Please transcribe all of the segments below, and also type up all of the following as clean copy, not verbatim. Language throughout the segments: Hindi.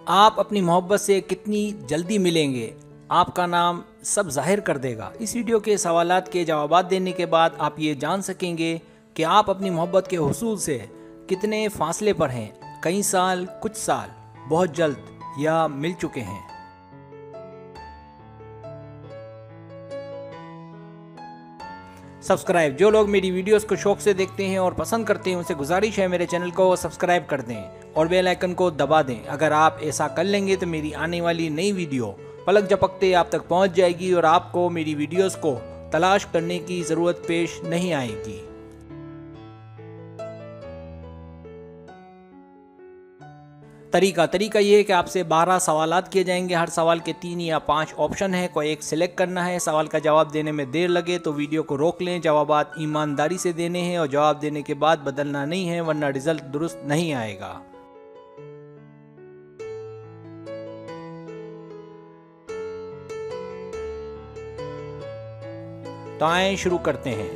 आप अपनी मोहब्बत से कितनी जल्दी मिलेंगे, आपका नाम सब जाहिर कर देगा। इस वीडियो के सवालात के जवाबात देने के बाद आप ये जान सकेंगे कि आप अपनी मोहब्बत के हुसूल से कितने फासले पर हैं, कई साल, कुछ साल, बहुत जल्द या मिल चुके हैं। सब्सक्राइब, जो लोग मेरी वीडियोस को शौक से देखते हैं और पसंद करते हैं उनसे गुजारिश है मेरे चैनल को सब्सक्राइब कर दें और बेल आइकन को दबा दें। अगर आप ऐसा कर लेंगे तो मेरी आने वाली नई वीडियो पलक झपकते आप तक पहुंच जाएगी और आपको मेरी वीडियोस को तलाश करने की ज़रूरत पेश नहीं आएगी। तरीका ये है कि आपसे 12 सवालात किए जाएंगे। हर सवाल के 3 या 5 ऑप्शन है, कोई एक सिलेक्ट करना है। सवाल का जवाब देने में देर लगे तो वीडियो को रोक लें। जवाबात ईमानदारी से देने हैं और जवाब देने के बाद बदलना नहीं है, वरना रिजल्ट दुरुस्त नहीं आएगा। तो आए शुरू करते हैं।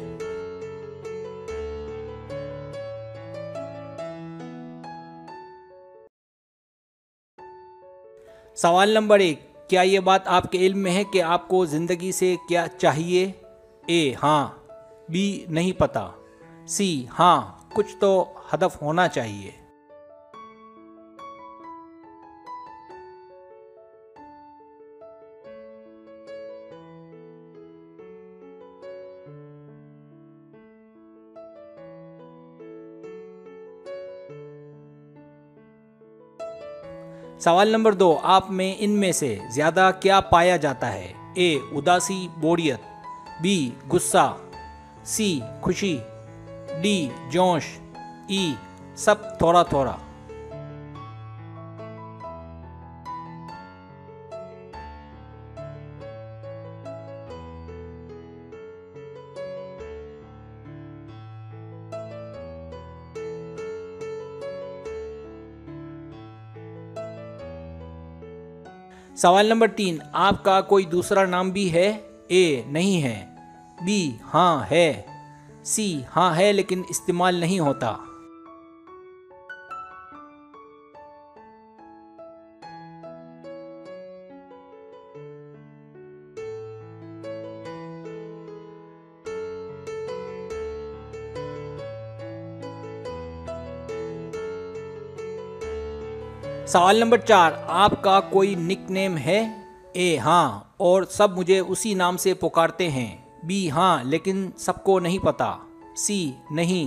सवाल नंबर 1, क्या ये बात आपके इल्म में है कि आपको ज़िंदगी से क्या चाहिए? ए हाँ, बी नहीं पता, सी हाँ कुछ तो हदफ होना चाहिए। सवाल नंबर 2, आप में इनमें से ज़्यादा क्या पाया जाता है? ए उदासी, बोरियत, बी गुस्सा, सी खुशी, डी जोश, ई सब थोड़ा थोड़ा। सवाल नंबर 3, आपका कोई दूसरा नाम भी है? ए नहीं है, बी हाँ है, सी हाँ है लेकिन इस्तेमाल नहीं होता। सवाल नंबर 4, आपका कोई निकनेम है? ए हाँ और सब मुझे उसी नाम से पुकारते हैं, बी हाँ लेकिन सबको नहीं पता, सी नहीं।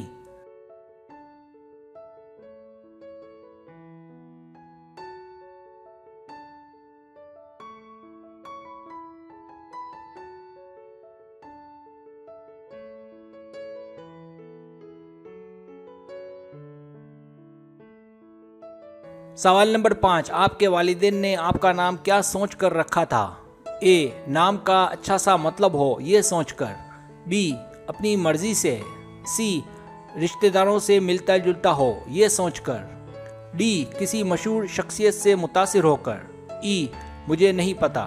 सवाल नंबर 5, आपके वालिदैन ने आपका नाम क्या सोच कर रखा था? ए नाम का अच्छा सा मतलब हो ये सोचकर, बी अपनी मर्जी से, सी रिश्तेदारों से मिलता जुलता हो ये सोचकर, डी किसी मशहूर शख्सियत से मुतासिर होकर, ई मुझे नहीं पता।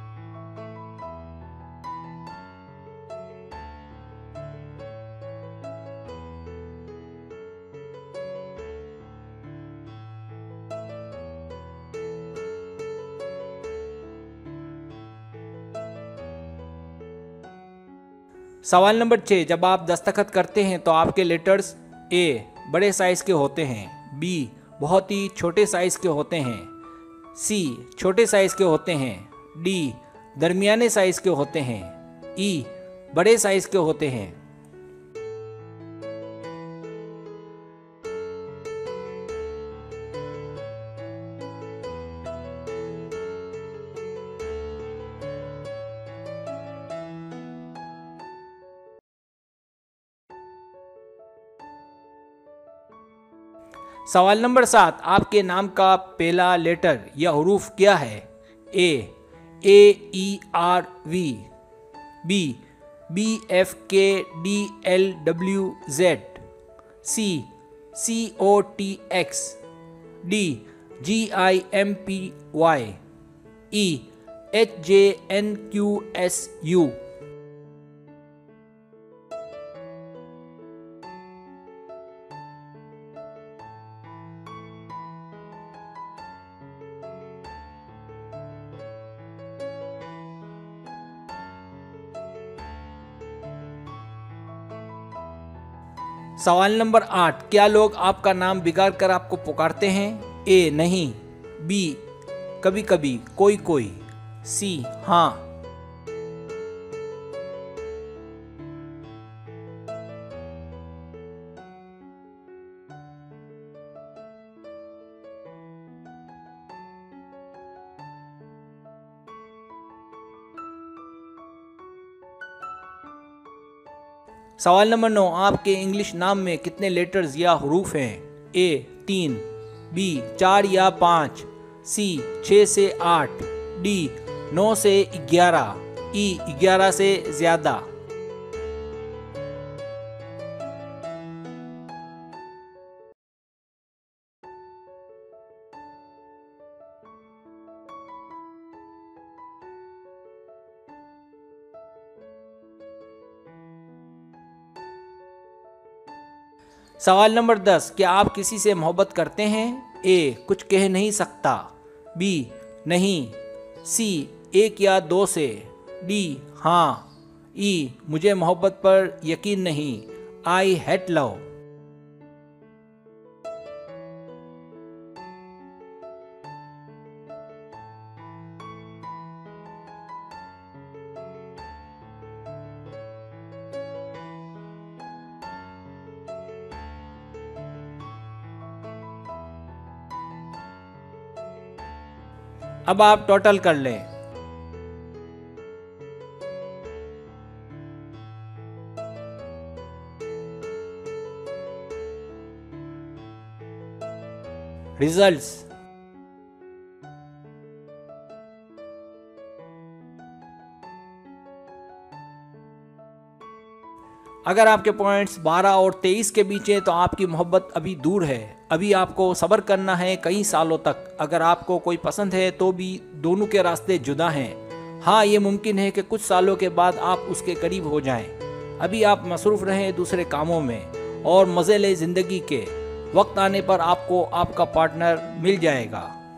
सवाल नंबर 6, जब आप दस्तखत करते हैं तो आपके लेटर्स ए बड़े साइज के होते हैं, बी बहुत ही छोटे साइज के होते हैं, सी छोटे साइज के होते हैं, डी दरमियाने साइज के होते हैं, ई बड़े साइज के होते हैं। सवाल नंबर 7, आपके नाम का पहला लेटर या हरूफ क्या है? A R V, B B F K D L W Z, C O T X, D G I M P Y, E H J N Q S U. सवाल नंबर 8, क्या लोग आपका नाम बिगाड़ कर आपको पुकारते हैं? ए नहीं, बी कभी कभी, कोई कोई, सी हाँ। सवाल नंबर 9, आपके इंग्लिश नाम में कितने लेटर्स या हरूफ हैं? ए 3, बी 4 या 5, सी 6 से 8, डी 9 से 11, ई 11 से ज़्यादा। सवाल नंबर 10, क्या आप किसी से मोहब्बत करते हैं? ए कुछ कह नहीं सकता, बी नहीं, सी 1 या 2 से, डी हाँ, ई मुझे मोहब्बत पर यकीन नहीं, आई हेट लव। अब आप टोटल कर लें। रिजल्ट्स। अगर आपके पॉइंट्स 12 और 23 के बीच हैं तो आपकी मोहब्बत अभी दूर है, अभी आपको सब्र करना है कई सालों तक। अगर आपको कोई पसंद है तो भी दोनों के रास्ते जुदा हैं। हाँ, ये मुमकिन है कि कुछ सालों के बाद आप उसके करीब हो जाएं। अभी आप मसरूफ़ रहें दूसरे कामों में और मज़े लें ज़िंदगी के। वक्त आने पर आपको आपका पार्टनर मिल जाएगा।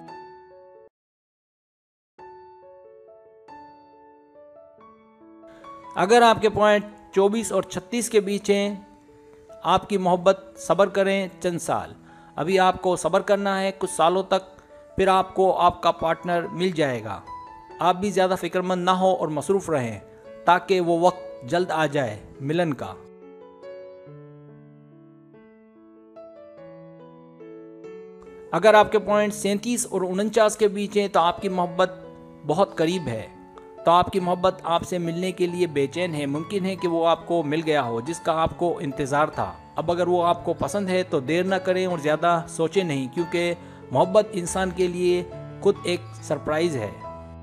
अगर आपके पॉइंट 24 और 36 के बीच हैं, आपकी मोहब्बत सब्र करें चंद साल। अभी आपको सब्र करना है कुछ सालों तक, फिर आपको आपका पार्टनर मिल जाएगा। आप भी ज़्यादा फिक्रमंद ना हो और मसरूफ़ रहें ताकि वो वक्त जल्द आ जाए मिलन का। अगर आपके पॉइंट 37 और 49 के बीच हैं तो आपकी मोहब्बत बहुत करीब है, तो आपकी मोहब्बत आपसे मिलने के लिए बेचैन है। मुमकिन है कि वो आपको मिल गया हो जिसका आपको इंतज़ार था। अब अगर वो आपको पसंद है तो देर ना करें और ज़्यादा सोचें नहीं, क्योंकि मोहब्बत इंसान के लिए खुद एक सरप्राइज़ है।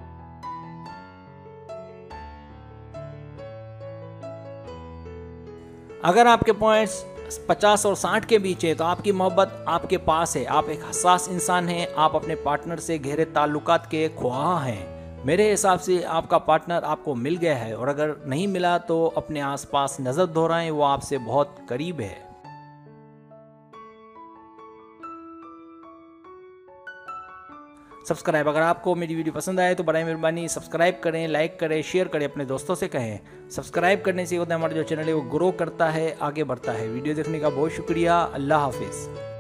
अगर आपके पॉइंट्स 50 और 60 के बीच है तो आपकी मोहब्बत आपके पास है। आप एक हसास इंसान हैं, आप अपने पार्टनर से गहरे ताल्लुकात के ख्वाह हैं। मेरे हिसाब से आपका पार्टनर आपको मिल गया है, और अगर नहीं मिला तो अपने आसपास नज़र दोहराएं, वो आपसे बहुत करीब है। सब्सक्राइब, अगर आपको मेरी वीडियो पसंद आए तो बड़ी मेहरबानी सब्सक्राइब करें, लाइक करें, शेयर करें, अपने दोस्तों से कहें। सब्सक्राइब करने से होता है हमारा जो चैनल है वो ग्रो करता है, आगे बढ़ता है। वीडियो देखने का बहुत शुक्रिया। अल्लाह हाफिज़।